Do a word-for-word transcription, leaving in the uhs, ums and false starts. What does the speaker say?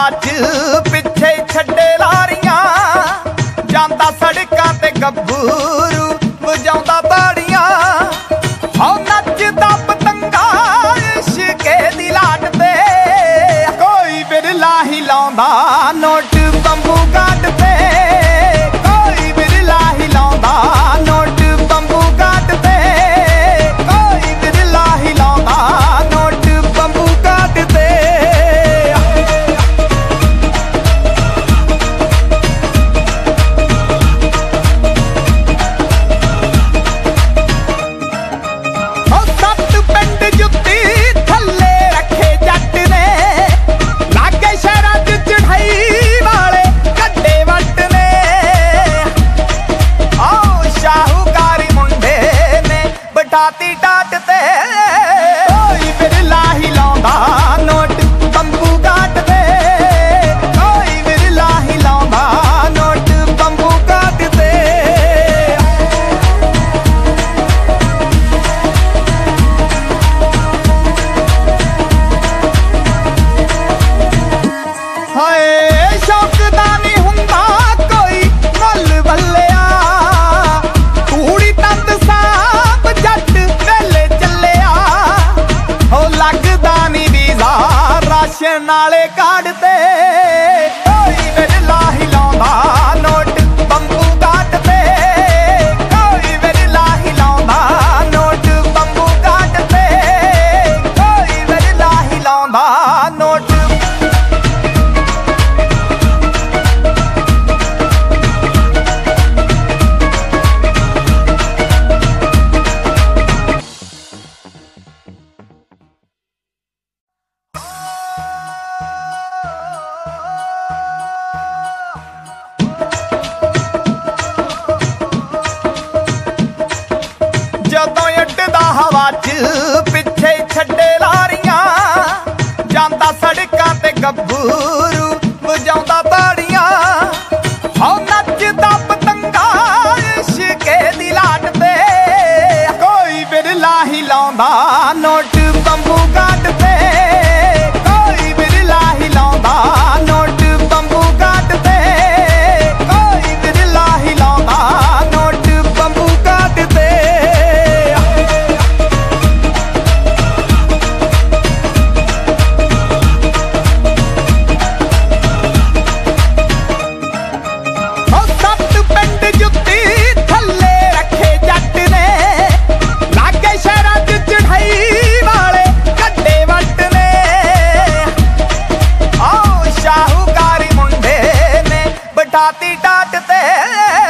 च पिछे छड्डे लारियां, जांदा सड़कां ते गब्बरू वजाउंदा ताड़ियां। हो नचदा पतंगा इश्के दी लाट ते, कोई बिरला हिलाउंदा नोट बंबू गाट ते, कोई बिरला हिलाउंदा नोट बंबू गाट ते, कोई बिरला हिलाउंदा नोट बंबू गाट ते। टाटी टाट ते कोई बिरला हिलाउंदा नोट बंबू गाट ते, कोई बिरला हिलाउंदा नोट बंबू गाट ते। हाय शौकदा नी हुंदा कोई मुल बल्लिया, कूड़ी तंद सांप जट वेले चलिया। हो लगदा नी वीज़ा राशन नाले कार्ड ते, कोई बिरला हिलाउंदा नोट बंबू गाट ते, कोई बिरला हिलाउंदा नोट बंबू गाट ते, कोई बिरला हिलाउंदा नोट। ਜਦੋਂ ਉੱਡਦਾ ਹਵਾ च ਪਿੱਛੇ ਛੱਡੇ ਲਾਰੀਆਂ, ਜਾਂਦਾ ਸੜਕਾਂ ਤੇ ਗੱਭਰੂ ਵਜਾਉਂਦਾ ਤਾੜੀਆਂ। ਹੋ ਨੱਚਦਾ ਪਤੰਗਾ ਇਸ਼ਕੇ ਦੀ ਲਾਟ ਤੇ, ਕੋਈ ਬਿਰਲਾ ਹਿਲਾਉਂਦਾ ਨੋਟ ਬੰਬੂ ਗਾਟ ਤੇ, ਕੋਈ ਬਿਰਲਾ ਹਿਲਾਉਂਦਾ ਨੋਟ ਬੰਬੂ ਗਾਟ ਤੇ, ਕੋਈ ਬਿਰਲਾ ਹਿਲਾਉਂਦਾ ਨੋਟ ਬੰਬੂ ਗਾਟ ਤੇ। टाटी टाट ते